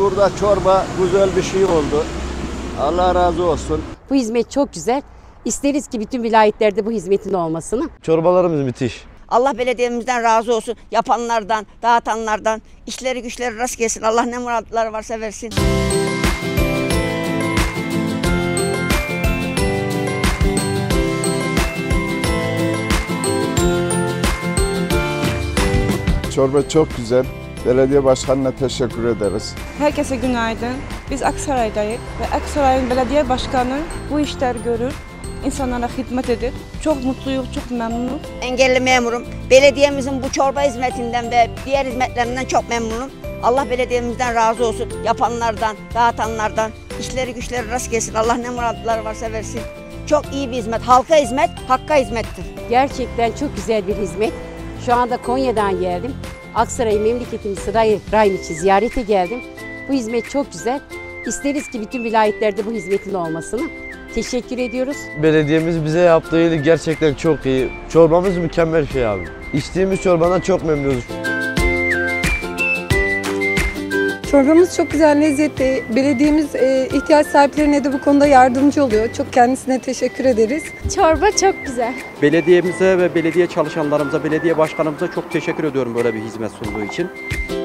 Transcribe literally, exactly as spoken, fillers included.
burada çorba güzel bir şey oldu. Allah razı olsun. Bu hizmet çok güzel. İsteriz ki bütün vilayetlerde bu hizmetin olmasını. Çorbalarımız müthiş. Allah belediyemizden razı olsun. Yapanlardan, dağıtanlardan. İşleri güçleri rast gelsin. Allah ne muratları varsa versin. Çorba çok güzel. Belediye başkanına teşekkür ederiz. Herkese günaydın. Biz Aksaray'dayız ve Aksaray'ın belediye başkanı bu işler görür, insanlara hizmet edir. Çok mutluyuz, çok memnunum. Engelli memurum. Belediyemizin bu çorba hizmetinden ve diğer hizmetlerinden çok memnunum. Allah belediyemizden razı olsun. Yapanlardan, dağıtanlardan. İşleri güçleri rast gelsin. Allah ne muratları varsa versin. Çok iyi bir hizmet. Halka hizmet, hakka hizmettir. Gerçekten çok güzel bir hizmet. Şu anda Konya'dan geldim. Aksaray memleketimi Sıra-i Rahim için ziyarete geldim. Bu hizmet çok güzel. İsteriz ki bütün vilayetlerde bu hizmetin olmasını. Teşekkür ediyoruz. Belediyemiz bize yaptığı iyilik gerçekten çok iyi. Çorbamız mükemmel şey abi. İçtiğimiz çorbadan çok memnunuz. Çorbamız çok güzel, lezzetli. Belediyemiz e, ihtiyaç sahiplerine de bu konuda yardımcı oluyor. Çok kendisine teşekkür ederiz. Çorba çok güzel. Belediyemize ve belediye çalışanlarımıza, belediye başkanımıza çok teşekkür ediyorum böyle bir hizmet sunduğu için.